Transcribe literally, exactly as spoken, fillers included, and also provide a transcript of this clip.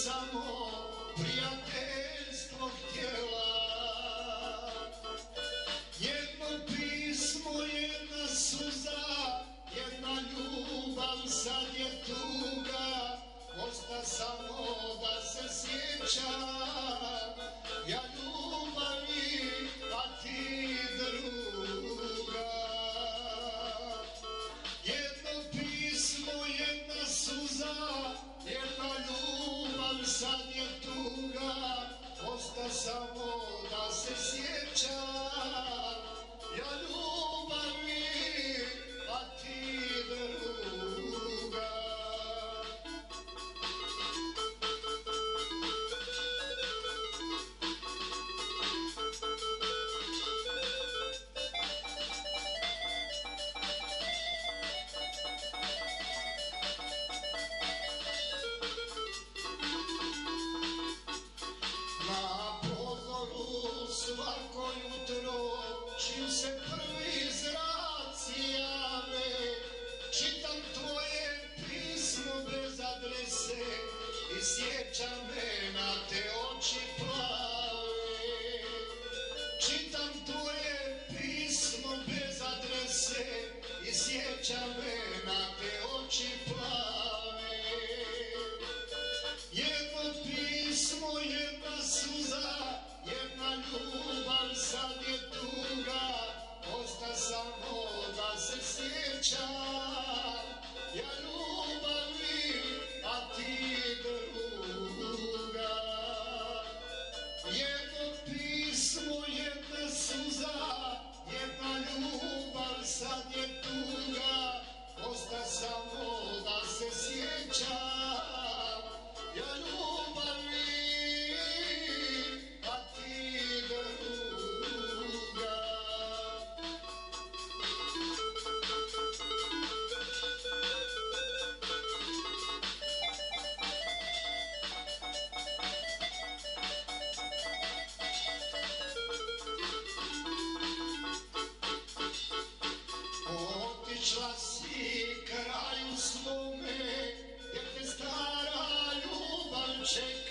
samo prijateljstvo htjela. Jedno pismo, jedna suza, jedna ljubav, sad je tuga. Osta samo da se sjeća, ja ljubavi, a ti druga. Jedno pismo, jedna suza, jedna ljubav, sad je tuga. Osta samo da se sjeća, ja ljubavi, a ti druga. Svako jutro, čim se prvi zraci jave, čitam tvoje pismo bez adrese i sjeća me na te oči plave. Čitam tvoje pismo bez adrese i sjeća me na te oči plave. Jedno pismo, jedna suza, jedna ljubav, sad je tuga. Osta samo da se sjeća, ja ljubavi, a ti druga. Jedno pismo, jedna suza, jedna ljubav, sad je tuga. Osta samo da se sjeća, ja ljubavi, a ti druga. Otišla si kraju svome, jer te stara ljubav čeka.